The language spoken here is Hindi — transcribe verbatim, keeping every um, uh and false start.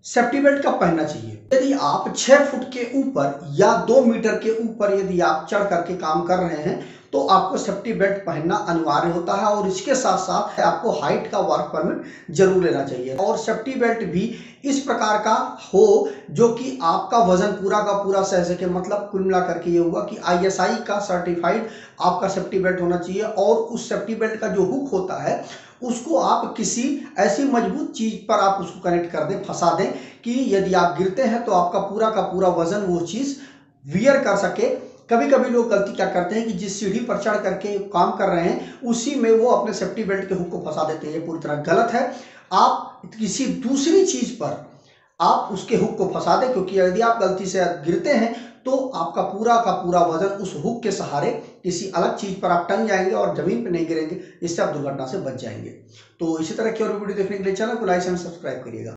सेफ्टी बेल्ट कब पहनना चाहिए? यदि आप छह फुट के ऊपर या दो मीटर के ऊपर यदि आप चढ़ करके काम कर रहे हैं तो आपको सेफ्टी बेल्ट पहनना अनिवार्य होता है और इसके साथ साथ आपको हाइट का वर्क परमिट जरूर लेना चाहिए। और सेफ्टी बेल्ट भी इस प्रकार का हो जो कि आपका वजन पूरा का पूरा सह सके। मतलब कुल मिला करके ये हुआ कि आई एस आई का सर्टिफाइड आपका सेफ्टी बेल्ट होना चाहिए और उस सेफ्टी बेल्ट का जो हुक होता है उसको आप किसी ऐसी मजबूत चीज पर आप उसको कनेक्ट कर दें, फंसा दें कि यदि आप गिरते हैं तो आपका पूरा का पूरा वजन वो चीज वियर कर सके। कभी कभी लोग गलती क्या करते हैं कि जिस सीढ़ी पर चढ़ करके काम कर रहे हैं उसी में वो अपने सेफ्टी बेल्ट के हुक को फंसा देते हैं। ये पूरी तरह गलत है। आप किसी दूसरी चीज पर आप उसके हुक को फंसा दें, क्योंकि यदि आप गलती से गिरते हैं तो आपका पूरा का पूरा वजन उस हुक के सहारे किसी अलग चीज पर आप टंग जाएंगे और जमीन पर नहीं गिरेंगे। इससे आप दुर्घटना से बच जाएंगे। तो इसी तरह की और वीडियो देखने के लिए चैनल को लाइक एंड सब्सक्राइब करिएगा।